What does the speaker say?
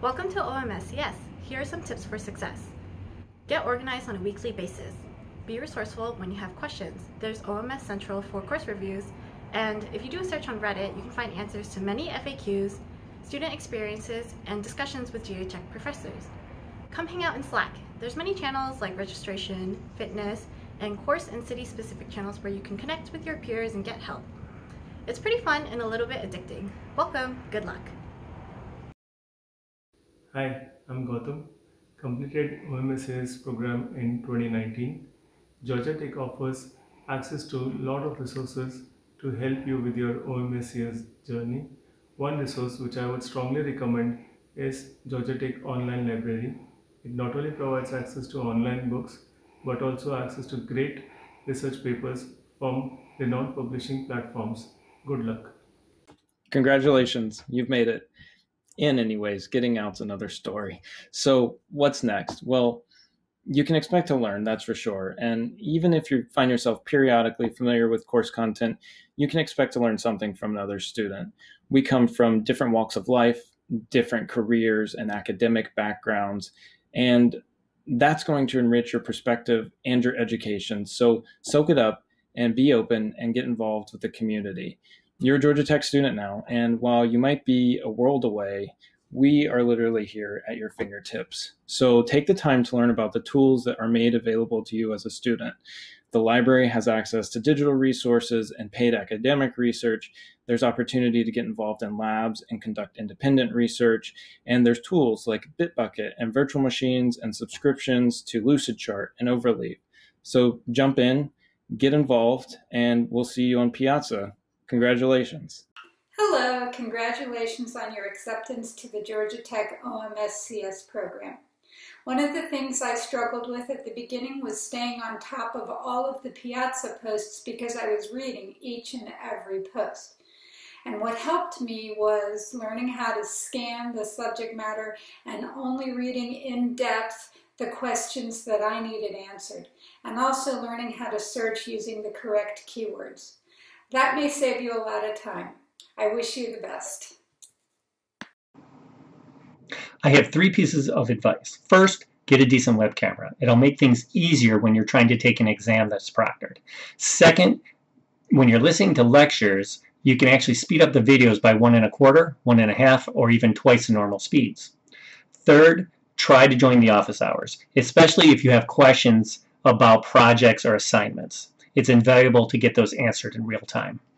Welcome to OMSCS. Here are some tips for success. Get organized on a weekly basis. Be resourceful when you have questions. There's OMS Central for course reviews, and if you do a search on Reddit, you can find answers to many FAQs, student experiences, and discussions with Georgia Tech professors. Come hang out in Slack. There's many channels like registration, fitness, and course and city-specific channels where you can connect with your peers and get help. It's pretty fun and a little bit addicting. Welcome, good luck. Hi, I'm Gautam. Completed OMSCS program in 2019. Georgia Tech offers access to a lot of resources to help you with your OMSCS journey. One resource which I would strongly recommend is Georgia Tech Online Library. It not only provides access to online books, but also access to great research papers from renowned publishing platforms. Good luck. Congratulations, you've made it. In anyways, getting out's another story. So what's next? Well, you can expect to learn, that's for sure. And even if you find yourself periodically familiar with course content, you can expect to learn something from another student. We come from different walks of life, different careers and academic backgrounds, and that's going to enrich your perspective and your education. So soak it up and be open and get involved with the community. You're a Georgia Tech student now, and while you might be a world away, we are literally here at your fingertips. So take the time to learn about the tools that are made available to you as a student. The library has access to digital resources and paid academic research. There's opportunity to get involved in labs and conduct independent research. And there's tools like Bitbucket and virtual machines and subscriptions to Lucidchart and Overleaf. So jump in, get involved, and we'll see you on Piazza. Congratulations. Hello, congratulations on your acceptance to the Georgia Tech OMSCS program. One of the things I struggled with at the beginning was staying on top of all of the Piazza posts because I was reading each and every post. And what helped me was learning how to scan the subject matter and only reading in depth the questions that I needed answered, and also learning how to search using the correct keywords. That may save you a lot of time. I wish you the best. I have 3 pieces of advice. First, get a decent web camera. It'll make things easier when you're trying to take an exam that's proctored. Second, when you're listening to lectures, you can actually speed up the videos by 1 1/4, 1 1/2, or even twice the normal speeds. Third, try to join the office hours, especially if you have questions about projects or assignments. It's invaluable to get those answered in real time.